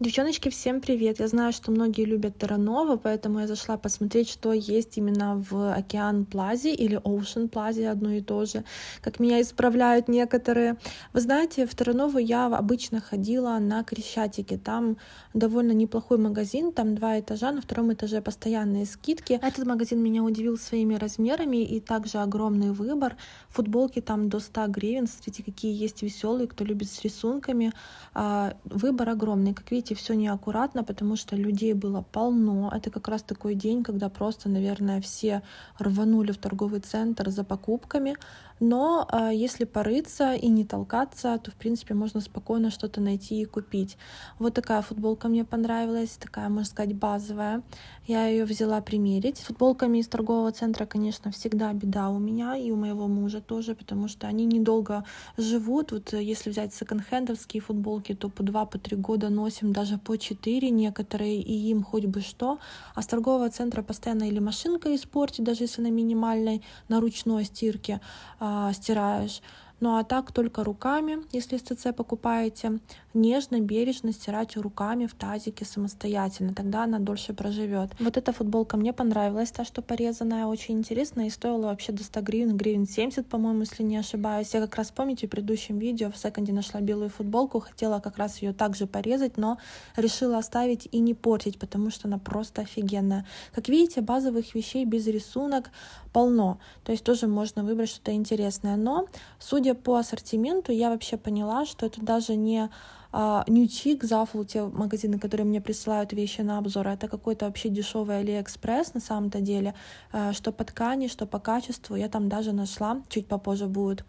Девчоночки, всем привет! Я знаю, что многие любят Терранова, поэтому я зашла посмотреть, что есть именно в Океан Плазе или Ocean Плазе, одно и то же, как меня исправляют некоторые. Вы знаете, в Терранову я обычно ходила на Крещатике, там довольно неплохой магазин, там 2 этажа, на 2-м этаже постоянные скидки. Этот магазин меня удивил своими размерами и также огромный выбор. Футболки там до 100 гривен, смотрите, какие есть веселые, кто любит с рисунками. Выбор огромный, как видите, все неаккуратно, потому что людей было полно. Это как раз такой день, когда просто, наверное, все рванули в торговый центр за покупками. Но если порыться и не толкаться, то, в принципе, можно спокойно что-то найти и купить. Вот такая футболка мне понравилась, такая, можно сказать, базовая. Я ее взяла примерить. С футболками из торгового центра, конечно, всегда беда у меня и у моего мужа тоже, потому что они недолго живут. Вот если взять секонд-хендовские футболки, то по 2-3 года носим, даже по 4 некоторые, и им хоть бы что. А с торгового центра постоянно или машинка испортит, даже если на минимальной, на ручной стирке стираешь. Ну а так только руками, если СЦ покупаете, нежно, бережно стирать руками в тазике самостоятельно, тогда она дольше проживет. Вот эта футболка мне понравилась, та, что порезанная, очень интересная и стоила вообще до 100 гривен, гривен 70, по-моему, если не ошибаюсь. Я как раз, помните, в предыдущем видео в секонде нашла белую футболку, хотела как раз ее также порезать, но решила оставить и не портить, потому что она просто офигенная. Как видите, базовых вещей без рисунок полно, то есть тоже можно выбрать что-то интересное, но судя по ассортименту, я вообще поняла, что это даже не New Chic, Zaful, те магазины, которые мне присылают вещи на обзор, это какой-то вообще дешевый AliExpress на самом-то деле, что по ткани, что по качеству. Я там даже нашла, чуть попозже будет,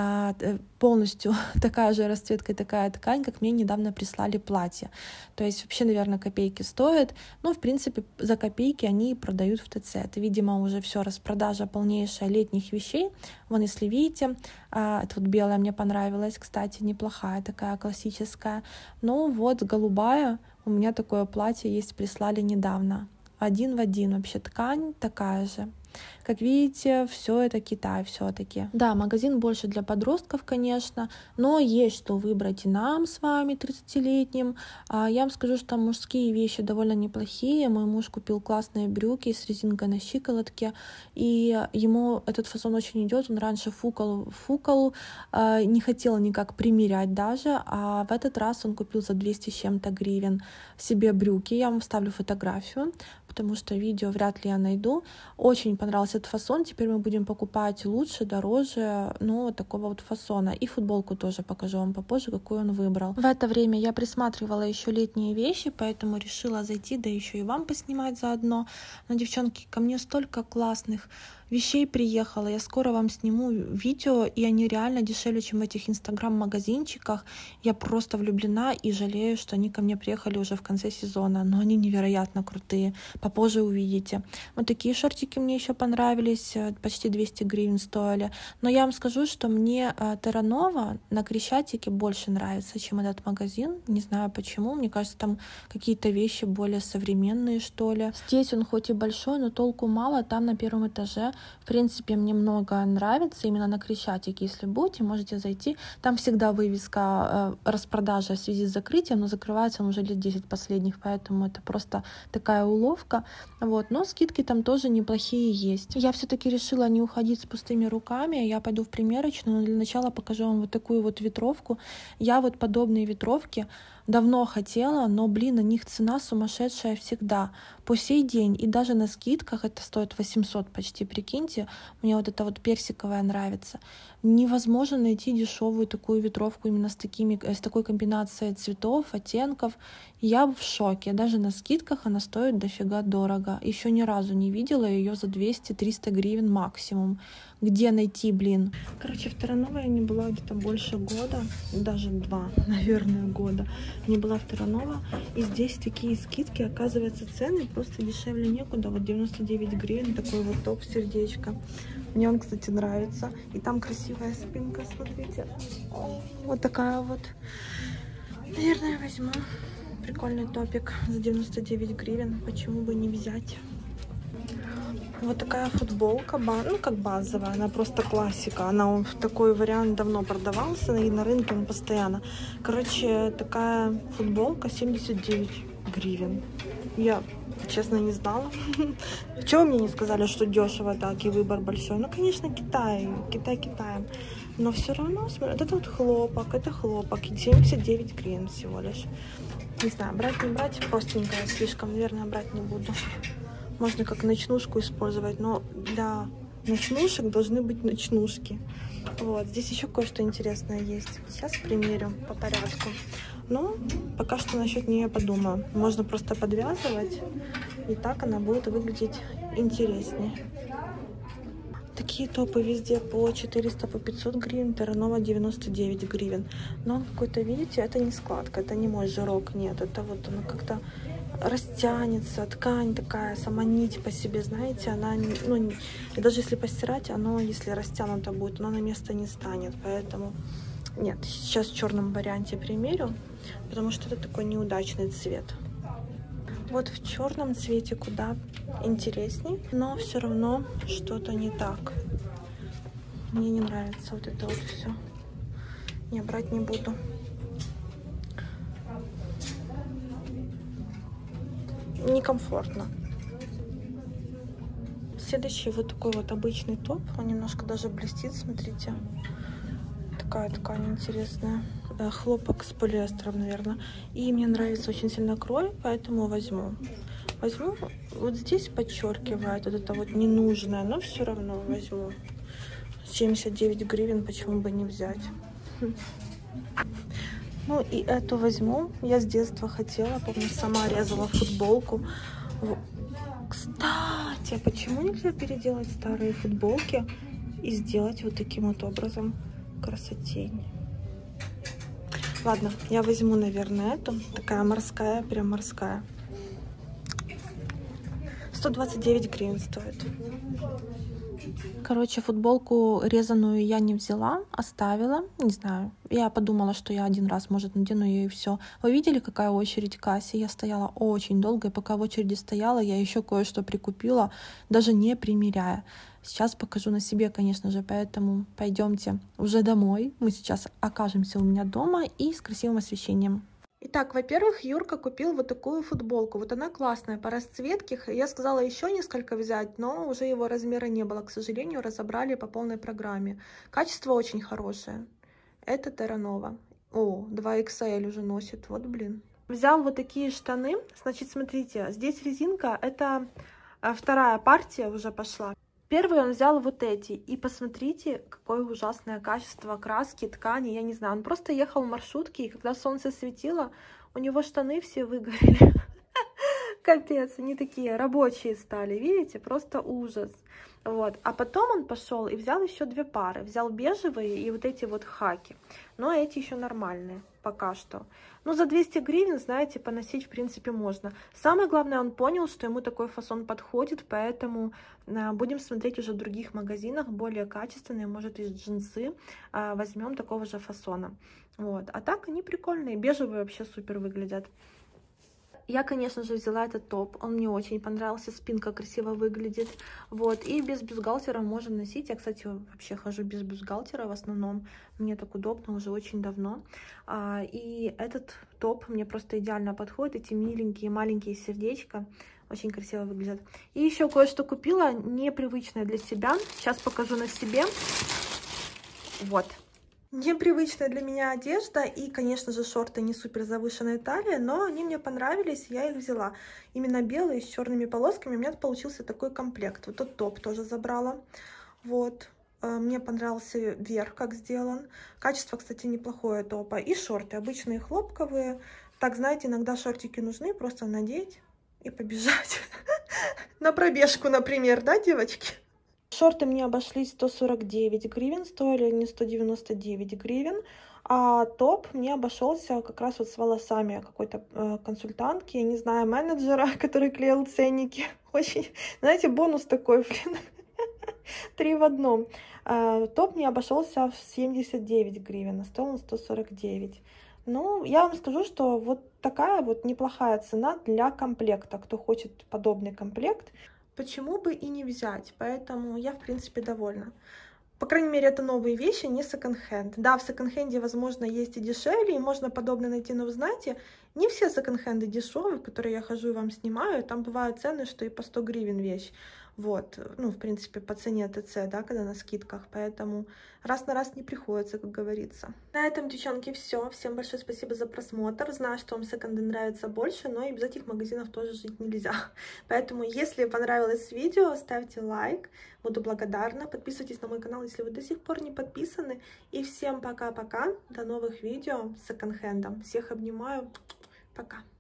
полностью такая же расцветка и такая ткань, как мне недавно прислали платье. То есть вообще, наверное, копейки стоят, но в принципе за копейки они продают в ТЦ. Это, видимо, уже все распродажа полнейшая летних вещей. Вон, если видите, это вот белая мне понравилась, кстати, неплохая такая классическая. Ну вот голубая, у меня такое платье есть, прислали недавно. Один в один, вообще ткань такая же. Как видите, все это Китай все-таки. Да, магазин больше для подростков, конечно, но есть что выбрать и нам с вами, 30-летним. Я вам скажу, что там мужские вещи довольно неплохие. Мой муж купил классные брюки с резинкой на щиколотке, и ему этот фасон очень идет. Он раньше фукал, не хотел никак примерять даже, а в этот раз он купил за 200 с чем-то гривен себе брюки. Я вам вставлю фотографию, потому что видео вряд ли я найду. Очень понравился этот фасон. Теперь мы будем покупать лучше, дороже, но такого вот фасона. И футболку тоже покажу вам попозже, какую он выбрал. В это время я присматривала еще летние вещи, поэтому решила зайти, да еще и вам поснимать заодно. Но, девчонки, ко мне столько классных вещей приехало. Я скоро вам сниму видео, и они реально дешевле, чем в этих инстаграм-магазинчиках. Я просто влюблена и жалею, что они ко мне приехали уже в конце сезона, но они невероятно крутые. Попозже увидите. Вот такие шортики мне еще понравились, почти 200 гривен стоили. Но я вам скажу, что мне Терранова на Крещатике больше нравится, чем этот магазин. Не знаю почему. Мне кажется, там какие-то вещи более современные, что ли. Здесь он хоть и большой, но толку мало. Там на 1-м этаже, в принципе, мне много нравится. Именно на Крещатике, если будете, можете зайти. Там всегда вывеска распродажа в связи с закрытием, но закрывается он уже лет 10 последних, поэтому это просто такая уловка. Вот. Но скидки там тоже неплохие есть. Я все-таки решила не уходить с пустыми руками. Я пойду в примерочную, но для начала покажу вам вот такую вот ветровку. Я вот подобные ветровки давно хотела, но, блин, на них цена сумасшедшая всегда. По сей день. И даже на скидках это стоит 800 почти, прикиньте. Мне вот эта вот персиковая нравится. Невозможно найти дешевую такую ветровку именно с такой комбинацией цветов, оттенков. Я в шоке. Даже на скидках она стоит дофига дорого. Еще ни разу не видела ее за 200-300 гривен максимум. Где найти, блин? Короче, в Терраново я не была где-то больше года, даже 2, наверное, года. Не была в Терраново. И здесь такие скидки, оказывается, цены просто дешевле некуда. Вот 99 гривен, такой вот топ-сердечко. Мне он, кстати, нравится. И там красивая спинка, смотрите. Вот такая вот. Наверное, возьму. Прикольный топик за 99 гривен. Почему бы не взять? Вот такая футболка, ну как базовая, она просто классика. Она такой вариант давно продавался, и на рынке он постоянно. Короче, такая футболка 79 гривен. Я, честно, не знала. Чего мне не сказали, что дешево так и выбор большой? Ну, конечно, Китай, Китаем. Но все равно, смотри, это вот хлопок, это хлопок. 79 гривен всего лишь. Не знаю, брать, не брать, простенькая слишком, наверное, брать не буду. Можно как ночнушку использовать, но для ночнушек должны быть ночнушки. Вот, здесь еще кое-что интересное есть. Сейчас примерю по порядку. Но пока что насчет нее подумаю. Можно просто подвязывать, и так она будет выглядеть интереснее. Такие топы везде по 400, по 500 гривен, Terranova 99 гривен. Но он какой-то, видите, это не складка, это не мой жирок, нет, это вот оно как-то растянется, ткань такая, сама нить по себе, знаете, она, ну, и даже если постирать, оно, если растянуто будет, оно на место не станет, поэтому нет, сейчас в черном варианте примерю, потому что это такой неудачный цвет. Вот в черном цвете куда интересней, но все равно что-то не так. Мне не нравится вот это вот все. Не, брать не буду. Некомфортно. Следующий вот такой вот обычный топ. Он немножко даже блестит, смотрите. Такая ткань интересная. Хлопок с полиэстером, наверное. И мне нравится очень сильно крой, поэтому возьму. Возьму. Вот здесь подчеркивает вот это вот ненужное, но все равно возьму. 79 гривен, почему бы не взять. Ну и эту возьму. Я с детства хотела, помню, сама резала футболку. Кстати, а почему нельзя переделать старые футболки и сделать вот таким вот образом красотень? Ладно, я возьму, наверное, эту. Такая морская, прям морская. 129 гривен стоит. Короче, футболку резаную я не взяла, оставила, не знаю. Я подумала, что я один раз, может, надену ее и все. Вы видели, какая очередь к кассе? Я стояла очень долго, и пока в очереди стояла, я еще кое-что прикупила, даже не примеряя. Сейчас покажу на себе, конечно же, поэтому пойдемте уже домой. Мы сейчас окажемся у меня дома и с красивым освещением. Итак, во-первых, Юрка купил вот такую футболку. Вот она классная по расцветке. Я сказала еще несколько взять, но уже его размера не было. К сожалению, разобрали по полной программе. Качество очень хорошее. Это Terranova. О, 2XL уже носит. Вот, блин. Взял вот такие штаны. Значит, смотрите, здесь резинка. Это вторая партия уже пошла. Первый он взял вот эти. И посмотрите, какое ужасное качество краски, ткани. Я не знаю, он просто ехал в маршрутке, и когда солнце светило, у него штаны все выгорели. Капец, они такие рабочие стали, видите? Просто ужас. Вот. А потом он пошел и взял еще две пары. Взял бежевые и вот эти вот хаки. Но эти еще нормальные пока что. Ну, за 200 гривен, знаете, поносить, в принципе, можно. Самое главное, он понял, что ему такой фасон подходит, поэтому будем смотреть уже в других магазинах, более качественные, может, из джинсы. Возьмем такого же фасона. Вот. А так они прикольные. Бежевые вообще супер выглядят. Я, конечно же, взяла этот топ, он мне очень понравился, спинка красиво выглядит, вот, и без бюстгальтера можно носить. Я, кстати, вообще хожу без бюстгальтера в основном, мне так удобно уже очень давно, и этот топ мне просто идеально подходит, эти миленькие маленькие сердечки, очень красиво выглядят. И еще кое-что купила, непривычное для себя, сейчас покажу на себе, вот. Непривычная для меня одежда и, конечно же, шорты не супер завышенной талии, но они мне понравились, я их взяла. Именно белые с черными полосками, у меня получился такой комплект. Вот тот топ тоже забрала. Вот, мне понравился верх, как сделан. Качество, кстати, неплохое топа. И шорты, обычные хлопковые. Так, знаете, иногда шортики нужны, просто надеть и побежать. На пробежку, например, да, девочки? Шорты мне обошлись 149 гривен, стоили не 199 гривен, а топ мне обошелся как раз вот с волосами какой-то консультантки, я не знаю, менеджера, который клеил ценники. Очень, знаете, бонус такой, блин, 3 в одном. Топ мне обошелся в 79 гривен, а стоил он 149. Ну, я вам скажу, что вот такая вот неплохая цена для комплекта, кто хочет подобный комплект. почему бы и не взять? Поэтому я, в принципе, довольна. По крайней мере, это новые вещи, не секонд-хенд. Да, в секонд-хенде, возможно, есть и дешевле, и можно подобное найти, но вы знаете, не все секонд-хенды дешевые, в которые я хожу и вам снимаю. Там бывают цены, что и по 100 гривен вещь. Вот, ну, в принципе, по цене ТЦ, да, когда на скидках. Поэтому раз на раз не приходится, как говорится. На этом, девчонки, все. Всем большое спасибо за просмотр. Знаю, что вам секонды нравятся больше, но и без этих магазинов тоже жить нельзя. Поэтому, если понравилось видео, ставьте лайк. Буду благодарна. Подписывайтесь на мой канал, если вы до сих пор не подписаны. И всем пока-пока. До новых видео с секонд-хендом. Всех обнимаю. Пока.